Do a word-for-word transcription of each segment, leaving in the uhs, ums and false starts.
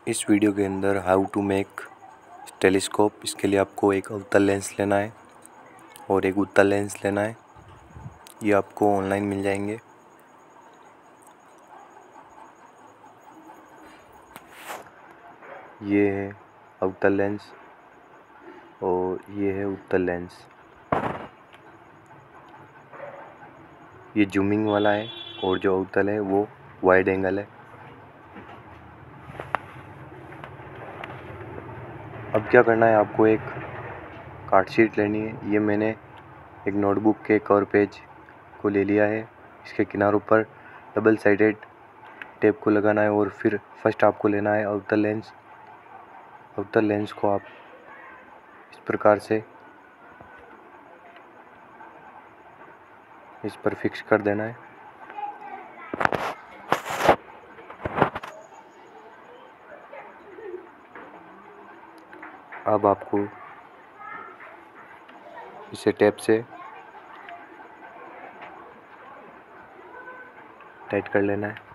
इस वीडियो के अंदर हाउ टू मेक टेलीस्कोप। इसके लिए आपको एक अवतल लेंस लेना है और एक उत्तल लेंस लेना है। ये आपको ऑनलाइन मिल जाएंगे। ये है अवतल लेंस और ये है उत्तल लेंस। ये जूमिंग वाला है और जो अवतल है वो वाइड एंगल है। अब क्या करना है, आपको एक कार्ड शीट लेनी है। ये मैंने एक नोटबुक के कवर पेज को ले लिया है। इसके किनारों पर डबल साइडेड टेप को लगाना है और फिर फर्स्ट आपको लेना है अवतल लेंस। अवतल लेंस को आप इस प्रकार से इस पर फिक्स कर देना है। अब आपको इसे टेप से टाइट कर लेना है।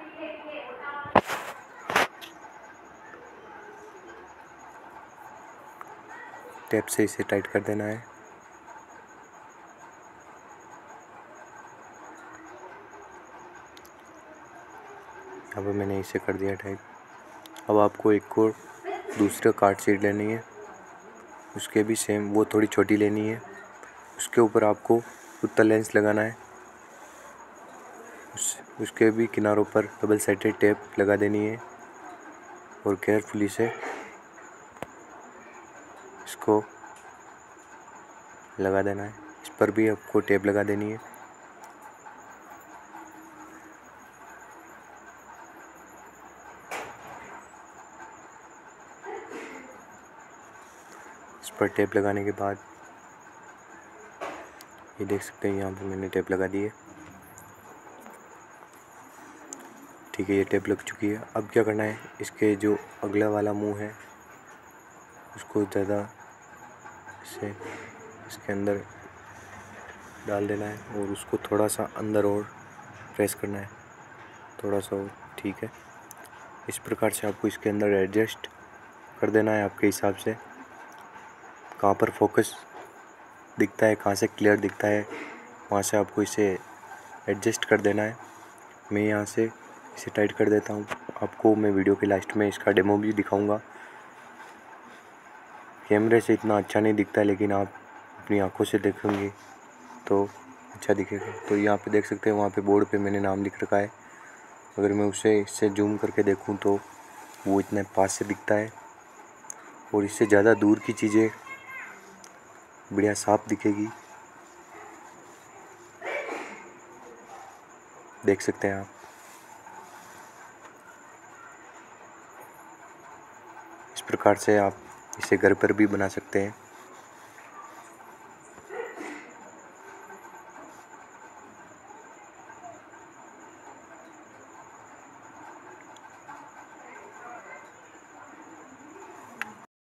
टेप से इसे टाइट कर देना है। अब मैंने इसे कर दिया टाइट। अब आपको एक और दूसरा कार्ड शीट लेनी है, उसके भी सेम, वो थोड़ी छोटी लेनी है। उसके ऊपर आपको उत्तल लेंस लगाना है। उस उसके भी किनारों पर डबल साइडेड टेप लगा देनी है और केयरफुली से इसको लगा देना है। इस पर भी आपको टेप लगा देनी है। इस पर टेप लगाने के बाद ये देख सकते हैं, यहाँ पे मैंने टेप लगा दी है। ठीक है, ये टेप लग चुकी है। अब क्या करना है, इसके जो अगला वाला मुंह है उसको ज़्यादा से इसके अंदर डाल देना है और उसको थोड़ा सा अंदर और प्रेस करना है, थोड़ा सा और। ठीक है, इस प्रकार से आपको इसके अंदर एडजस्ट कर देना है आपके हिसाब से। कहाँ पर फोकस दिखता है, कहाँ से क्लियर दिखता है, वहाँ से आपको इसे एडजस्ट कर देना है। मैं यहाँ से इसे टाइट कर देता हूँ। आपको मैं वीडियो के लास्ट में इसका डेमो भी दिखाऊंगा। कैमरे से इतना अच्छा नहीं दिखता है, लेकिन आप अपनी आंखों से देखेंगे तो अच्छा दिखेगा। तो यहाँ पे देख सकते हैं, वहाँ पे बोर्ड पे मैंने नाम लिख रखा है। अगर मैं उसे इससे जूम करके देखूँ तो वो इतने पास से दिखता है और इससे ज़्यादा दूर की चीज़ें बढ़िया साफ दिखेगी। देख सकते हैं आप। इस प्रकार से आप इसे घर पर भी बना सकते हैं।